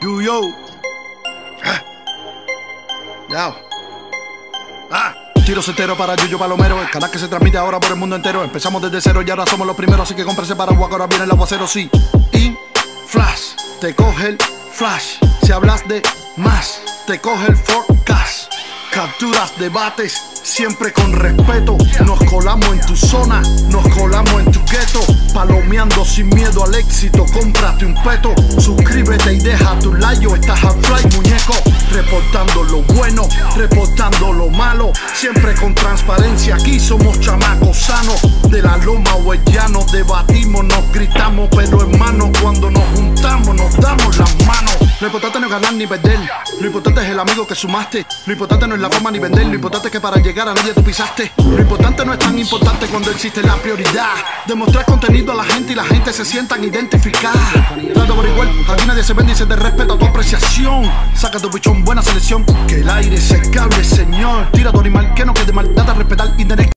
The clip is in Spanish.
Yuyo. Ya. Tiro certero para Yuyo Palomero, el canal que se transmite ahora por el mundo entero. Empezamos desde cero y ahora somos los primeros, así que cómprese paraguas, ahora viene el aguacero, sí. Y flash, te coge el flash. Si hablas de más, te coge el forecast. Capturas, debates, siempre con respeto. Nos colamos en tu zona, nos colamos en tu gueto. Palomeando sin miedo al éxito, cómprate un peto. Suscríbete y deja tu like, o estás a fly, muñeco. Reportando lo bueno, reportando lo malo. Siempre con transparencia, aquí somos chamacos sanos. De la loma o el llano, debatimos, nos gritamos. Pero hermano, cuando nos juntamos, nos damos las manos. Lo importante no es ganar ni perder, lo importante es el amigo que sumaste. Lo importante no es la forma ni vender, lo importante es que para llegar a nadie tú pisaste. Lo importante no es tan importante cuando existe la prioridad. Demostrar contenido a la gente y la gente se sientan identificadas. Trato por igual, aquí nadie se vende y se te respeta tu apreciación. Saca tu pichón, buena selección, que el aire se cable, señor. Tira tu animal, que no quede mal, date a respetar y tener